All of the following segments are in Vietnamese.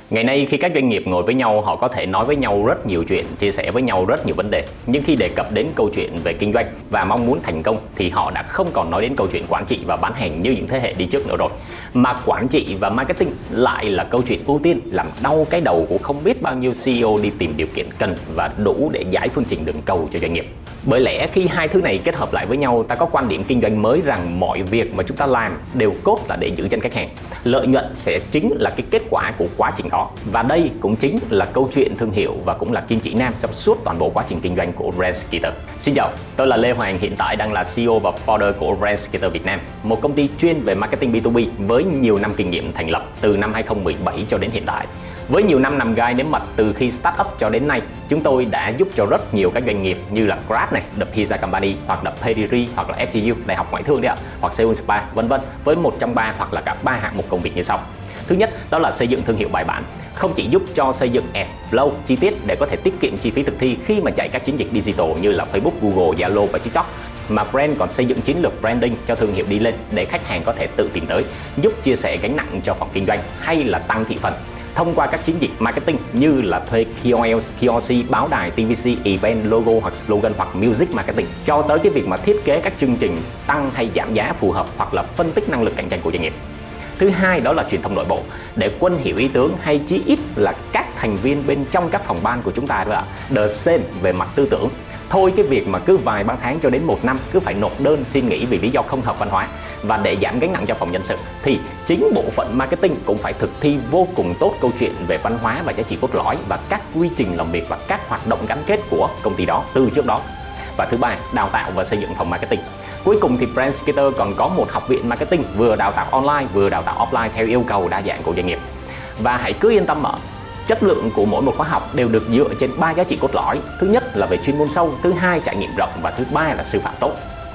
Ngày nay khi các doanh nghiệp ngồi với nhau, họ có thể nói với nhau rất nhiều chuyện, chia sẻ với nhau rất nhiều vấn đề. Nhưng khi đề cập đến câu chuyện về kinh doanh và mong muốn thành công thì họ đã không còn nói đến câu chuyện quản trị và bán hàng như những thế hệ đi trước nữa rồi. Mà quản trị và marketing lại là câu chuyện ưu tiên làm đau cái đầu của không biết bao nhiêu CEO đi tìm điều kiện cần và đủ để giải phương trình đường cầu cho doanh nghiệp. Bởi lẽ khi hai thứ này kết hợp lại với nhau, ta có quan điểm kinh doanh mới rằng mọi việc mà chúng ta làm đều cốt là để giữ chân khách hàng. Lợi nhuận sẽ chính là cái kết quả của quá trình đó. Và đây cũng chính là câu chuyện thương hiệu và cũng là kim chỉ nam trong suốt toàn bộ quá trình kinh doanh của BrandSketter. Xin chào, tôi là Lê Hoàng, hiện tại đang là CEO và founder của BrandSketter Việt Nam, một công ty chuyên về marketing B2B với nhiều năm kinh nghiệm thành lập từ năm 2017 cho đến hiện tại. Với nhiều năm nằm gai nếm mật từ khi start up cho đến nay, chúng tôi đã giúp cho rất nhiều các doanh nghiệp như là Grab này, The Pizza Company hoặc là Pedigree hoặc là FGU, Đại học Ngoại thương đấy ạ, hoặc Seoul Spa, vân vân, với một trong ba hoặc là cả ba hạng mục công việc như sau. Thứ nhất, đó là xây dựng thương hiệu bài bản, không chỉ giúp cho xây dựng ad flow chi tiết để có thể tiết kiệm chi phí thực thi khi mà chạy các chiến dịch digital như là Facebook, Google, Zalo và TikTok, mà brand còn xây dựng chiến lược branding cho thương hiệu đi lên để khách hàng có thể tự tìm tới, giúp chia sẻ gánh nặng cho phòng kinh doanh hay là tăng thị phần thông qua các chiến dịch marketing như là thuê KOL, KOC, báo đài, TVC, event, logo hoặc slogan hoặc music marketing, cho tới cái việc mà thiết kế các chương trình tăng hay giảm giá phù hợp hoặc là phân tích năng lực cạnh tranh của doanh nghiệp. Thứ hai, đó là truyền thông nội bộ để quân hiểu ý tưởng hay chí ít là các thành viên bên trong các phòng ban của chúng ta đó ạ, the same về mặt tư tưởng. Thôi cái việc mà cứ vài ba tháng cho đến một năm cứ phải nộp đơn xin nghỉ vì lý do không hợp văn hóa và để giảm gánh nặng cho phòng nhân sự thì chính bộ phận marketing cũng phải thực thi vô cùng tốt câu chuyện về văn hóa và giá trị cốt lõi và các quy trình làm việc và các hoạt động gắn kết của công ty đó từ trước đó. Và thứ ba, đào tạo và xây dựng phòng marketing. Cuối cùng thì BrandSketter còn có một học viện marketing vừa đào tạo online vừa đào tạo offline theo yêu cầu đa dạng của doanh nghiệp. Và hãy cứ yên tâm mở, chất lượng của mỗi một khóa học đều được dựa trên ba giá trị cốt lõi. Thứ nhất là về chuyên môn sâu, thứ hai trải nghiệm rộng và thứ ba là sư phạm tốt.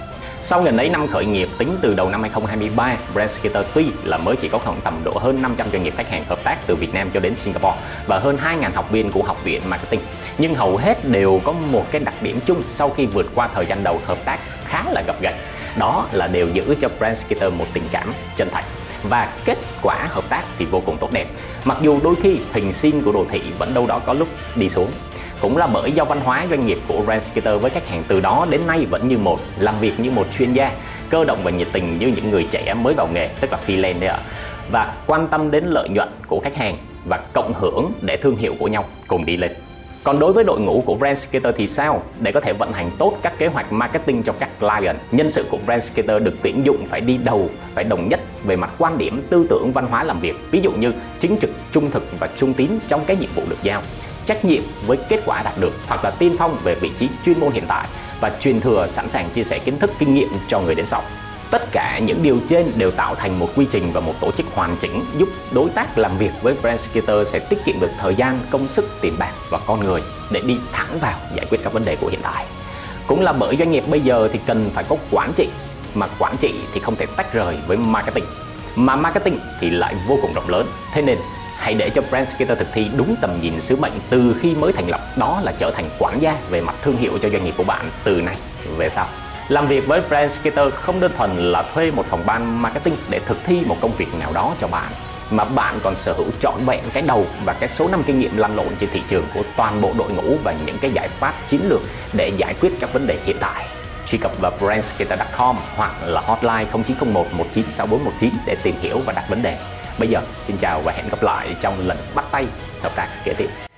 Sau gần ấy năm khởi nghiệp, tính từ đầu năm 2023, BrandSketter tuy là mới chỉ có khoảng tầm độ hơn 500 doanh nghiệp khách hàng hợp tác từ Việt Nam cho đến Singapore và hơn 2.000 học viên của học viện marketing, nhưng hầu hết đều có một cái đặc điểm chung sau khi vượt qua thời gian đầu hợp tác khá là gập ghềnh. Đó là đều giữ cho BrandSketter một tình cảm chân thành và kết quả hợp tác thì vô cùng tốt đẹp. Mặc dù đôi khi hình sin của đồ thị vẫn đâu đó có lúc đi xuống. Cũng là bởi do văn hóa doanh nghiệp của BrandSketter với khách hàng từ đó đến nay vẫn như một, làm việc như một chuyên gia, cơ động và nhiệt tình như những người trẻ mới vào nghề, tức là freelance đấy ạ. Và quan tâm đến lợi nhuận của khách hàng và cộng hưởng để thương hiệu của nhau cùng đi lên. Còn đối với đội ngũ của BrandSketter thì sao? Để có thể vận hành tốt các kế hoạch marketing cho các client, nhân sự của BrandSketter được tuyển dụng phải đi đầu, phải đồng nhất về mặt quan điểm, tư tưởng, văn hóa làm việc. Ví dụ như chính trực, trung thực và trung tín trong cái nhiệm vụ được giao, trách nhiệm với kết quả đạt được hoặc là tiên phong về vị trí chuyên môn hiện tại và truyền thừa sẵn sàng chia sẻ kiến thức, kinh nghiệm cho người đến sau. Tất cả những điều trên đều tạo thành một quy trình và một tổ chức hoàn chỉnh giúp đối tác làm việc với BrandSketter sẽ tiết kiệm được thời gian, công sức, tiền bạc và con người để đi thẳng vào giải quyết các vấn đề của hiện tại. Cũng là bởi doanh nghiệp bây giờ thì cần phải có quản trị, mà quản trị thì không thể tách rời với marketing, mà marketing thì lại vô cùng rộng lớn. Thế nên hãy để cho BrandSketter thực thi đúng tầm nhìn sứ mệnh từ khi mới thành lập, đó là trở thành quản gia về mặt thương hiệu cho doanh nghiệp của bạn từ nay về sau. Làm việc với BrandSketter không đơn thuần là thuê một phòng ban marketing để thực thi một công việc nào đó cho bạn, mà bạn còn sở hữu trọn vẹn cái đầu và cái số năm kinh nghiệm lăn lộn trên thị trường của toàn bộ đội ngũ và những cái giải pháp chiến lược để giải quyết các vấn đề hiện tại. Truy cập vào brandsketter.com hoặc là hotline 0901 196419 để tìm hiểu và đặt vấn đề. Bây giờ xin chào và hẹn gặp lại trong lần bắt tay hợp tác kế tiếp.